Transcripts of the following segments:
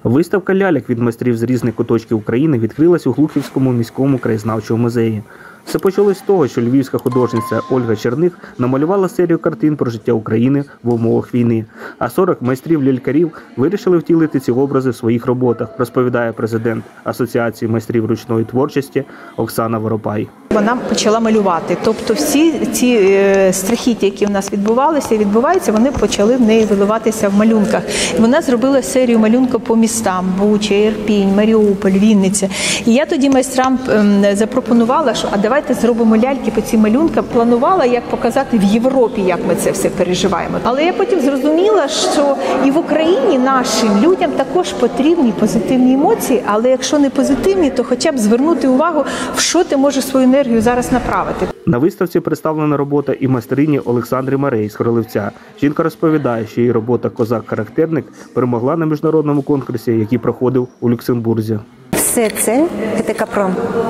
Виставка ляльок від майстрів з різних куточків України відкрилась у Глухівському міському краєзнавчому музеї. Все почалось з того, що львівська художниця Ольга Черних намалювала серію картин про життя України в умовах війни, а 40 майстрів-лялькарів вирішили втілити ці образи в своїх роботах, розповідає президент Асоціації майстрів ручної творчості Оксана Воропай. Вона почала малювати, тобто всі ці страхіття, які в нас відбувалися і відбуваються, вони почали в неї виливатися в малюнках. Вона зробила серію малюнків по містам: Буча, Ірпінь, Маріуполь, Вінниця. І я тоді майстрам запропонувала, що давайте зробимо ляльки по цим малюнкам. Планувала, як показати в Європі, як ми це все переживаємо. Але я потім зрозуміла, що і в Україні нашим людям також потрібні позитивні емоції, але якщо не позитивні, то хоча б звернути увагу, в що ти можеш свою енергію зараз направити. На виставці представлена робота і майстрині Олександри Марей з Хролевця. Жінка розповідає, що її робота «Козак-характерник» перемогла на міжнародному конкурсі, який проходив у Люксембурзі. Все це капрон.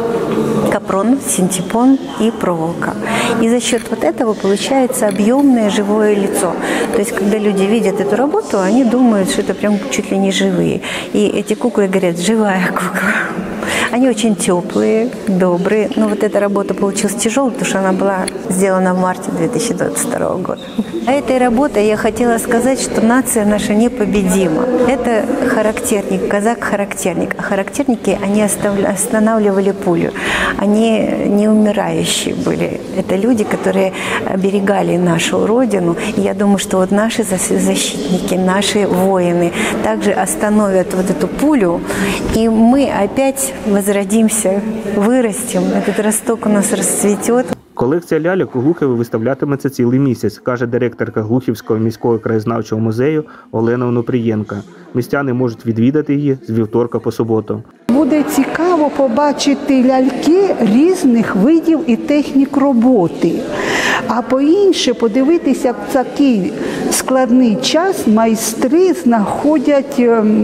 Капрон, синтепон и проволока. И за счет вот этого получается объемное живое лицо. То есть, когда люди видят эту работу, они думают, что это прям чуть ли не живые. И эти куклы говорят: живая кукла. Они очень теплые, добрые. Но вот эта работа получилась тяжелой, потому что она была сделана в марте 2022 года. А этой работой я хотела сказать, что нация наша непобедима. Это характерник, казак-характерник. А характерники, они останавливали пулю. Они не умирающие были. Это люди, которые оберегали нашу родину. И я думаю, что вот наши защитники, наши воины также остановят вот эту пулю. И мы опять возродимся, вырастем. Этот росток у нас расцветет. Колекція ляльок у Глухові виставлятиметься цілий місяць, каже директорка Глухівського міського краєзнавчого музею Олена Онопрієнка. Містяни можуть відвідати її з вівторка по суботу. Буде цікаво побачити ляльки різних видів і технік роботи. А по-інше, подивитися, як в такий складний час майстри знаходять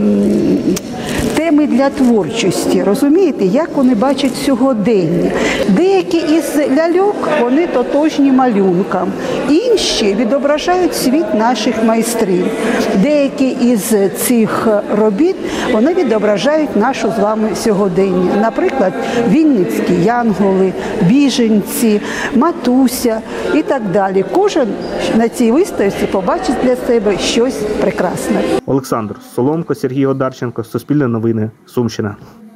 теми для творчості. Розумієте, як вони бачать сьогодення. Деякі із ляльок, вони тотожні малюнкам. Інші відображають світ наших майстрів. Деякі із цих робіт, вони відображають нашу з вами сьогодення. Наприклад, вінницькі янголи, біженці, матуся і так далі. Кожен на цій виставці побачить для себе щось прекрасне. Олександр Соломко, Сергій Одарченко, Суспільне новини, Сумщина.